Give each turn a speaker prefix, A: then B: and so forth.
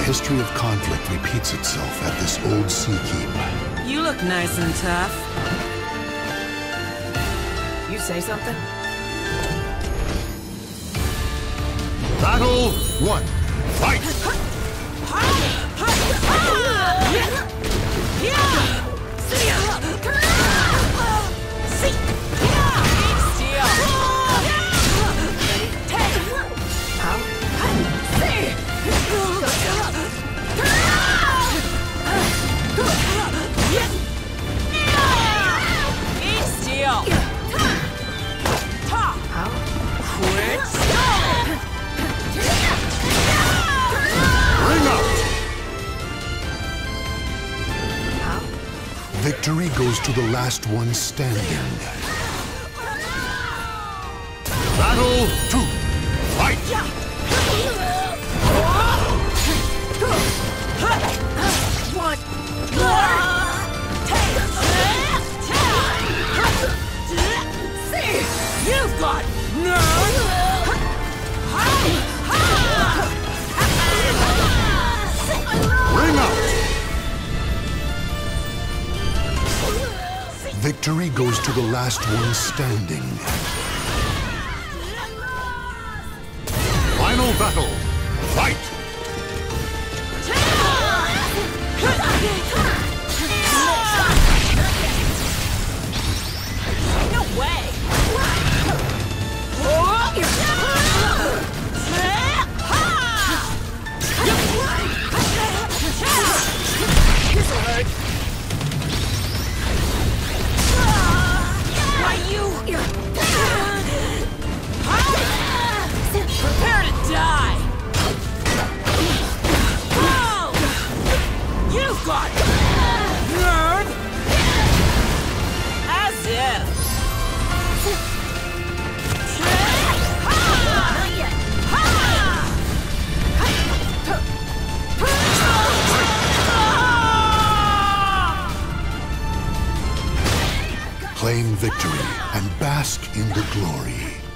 A: history of conflict repeats itself at this old sea keep.
B: You look nice and tough.
C: You say something?
D: Battle 1. Fight!
A: Victory goes to the last one standing.
D: Battle 2. Fight!
B: You've got nerve!
D: Ring out!
A: Victory goes to the last one standing.
D: Final battle. Fight!
B: No way! This'll hurt. Why you? Prepare to die! Oh! You've got nerve! As if!
A: Claim victory and bask in the glory.